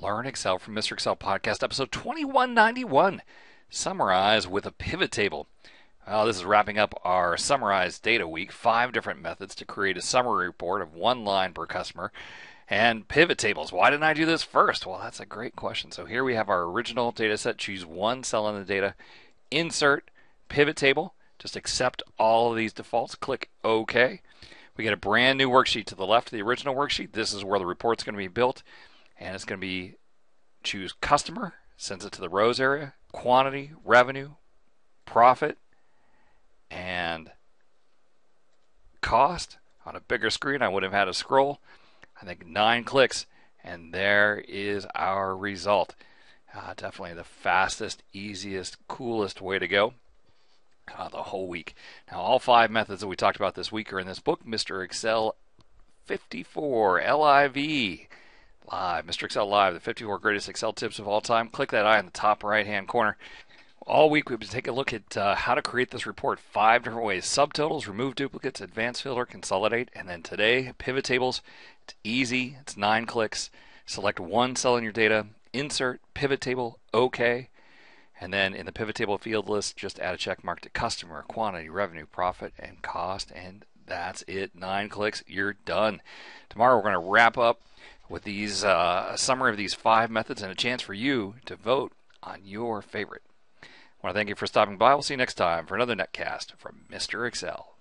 Learn Excel from MrExcel Podcast, episode 2191. Summarize with a pivot table. Well, this is wrapping up our summarized data week. 5 different methods to create a summary report of 1 line per customer. And pivot tables. Why didn't I do this first? Well, that's a great question. So here we have our original data set. Choose one cell in the data. Insert pivot table. Just accept all of these defaults. Click OK. We get a brand new worksheet to the left of the original worksheet. This is where the report's going to be built. And it's going to be choose customer. Sends it to the rows area. Quantity, revenue, profit, and cost. On a bigger screen, I would have had to scroll. I think 9 clicks, and there is our result. Definitely the fastest, easiest, coolest way to go the whole week. Now, all 5 methods that we talked about this week are in this book, MrExcel 54 Live. MrExcel Live, the 54 greatest Excel tips of all time. Click that eye in the top right-hand corner. All week we've been taking a look at how to create this report 5 different ways. Subtotals, remove duplicates, advanced filter, consolidate, and then today, pivot tables. It's easy. It's 9 clicks. Select one cell in your data, insert, pivot table, OK. And then in the pivot table field list, just add a check mark to customer, quantity, revenue, profit, and cost. And that's it. 9 clicks. You're done. Tomorrow we're going to wrap up with these a summary of these 5 methods and a chance for you to vote on your favorite. I want to thank you for stopping by. We'll see you next time for another netcast from Mr. Excel.